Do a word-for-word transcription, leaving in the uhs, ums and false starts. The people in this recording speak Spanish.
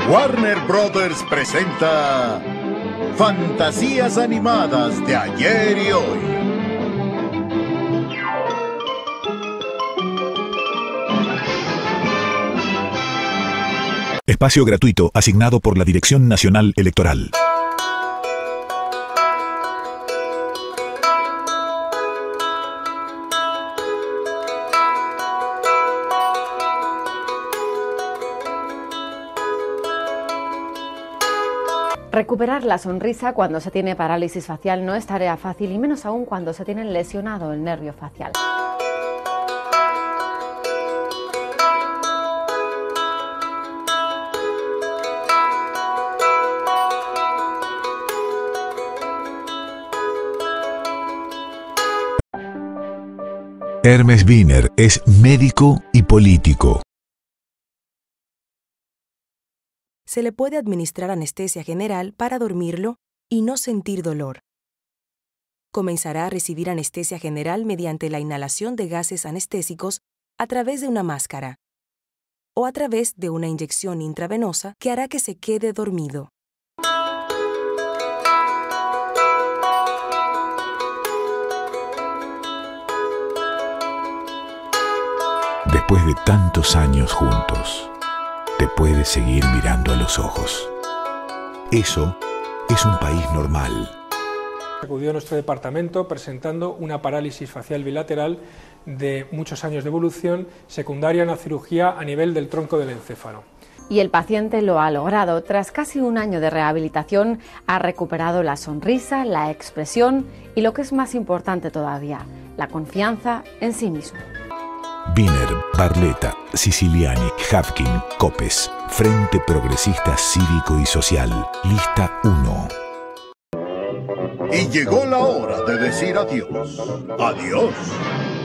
Warner Brothers presenta Fantasías animadas de ayer y hoy. Espacio gratuito asignado por la Dirección Nacional Electoral. Recuperar la sonrisa cuando se tiene parálisis facial no es tarea fácil, y menos aún cuando se tiene lesionado el nervio facial. Hermes Wiener es médico y político. Se le puede administrar anestesia general para dormirlo y no sentir dolor. Comenzará a recibir anestesia general mediante la inhalación de gases anestésicos a través de una máscara o a través de una inyección intravenosa que hará que se quede dormido. Después de tantos años juntos, te puedes seguir mirando a los ojos. Eso es un país normal. Acudió a nuestro departamento presentando una parálisis facial bilateral de muchos años de evolución, secundaria a una cirugía a nivel del tronco del encéfalo. Y el paciente lo ha logrado. Tras casi un año de rehabilitación, ha recuperado la sonrisa, la expresión y, lo que es más importante todavía, la confianza en sí mismo. Wiener, Barletta, Siciliani, Havkin, Copes, Frente Progresista Cívico y Social, lista uno. Y llegó la hora de decir adiós. Adiós.